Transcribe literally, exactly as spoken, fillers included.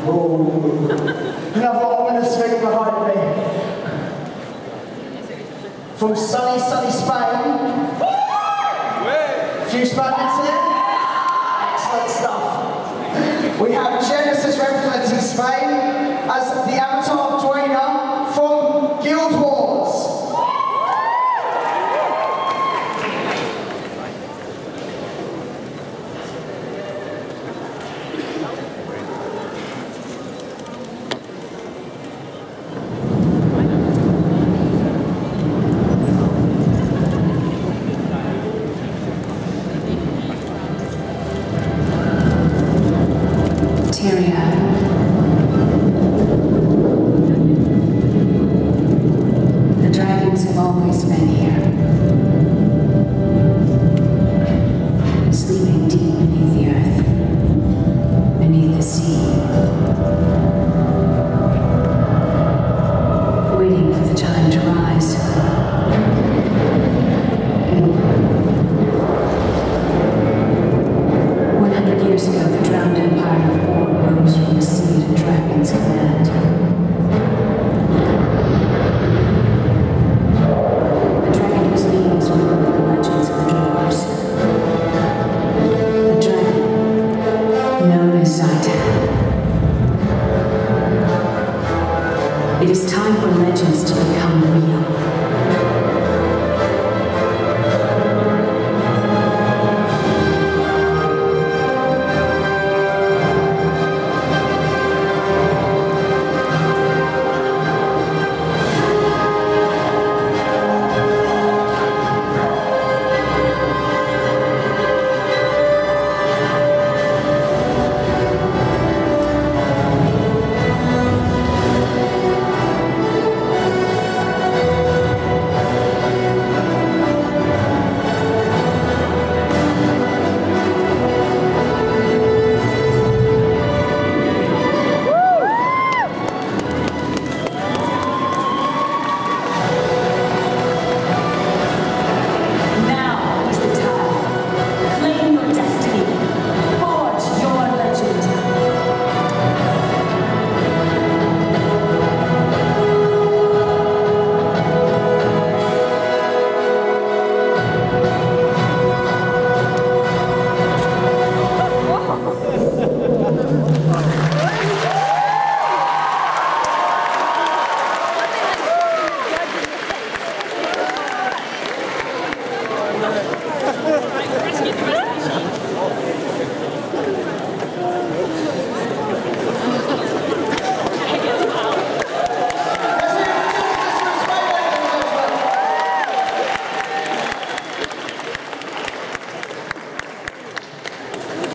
Another ominous thing behind me. From sunny, sunny Spain. A few Spaniards here. Excellent stuff. We have Genesis representing Spain as the Avatar of Dwayna from Guild Wars. The dragons have always been here, sleeping deep beneath the earth, beneath the sea, waiting for the time to rise. One hundred years ago, the drowned empire of war rose from the sea at a dragon's command. A dragon whose names were in the legends of the dwarves. A dragon known as Zita. It is time for legends to become real.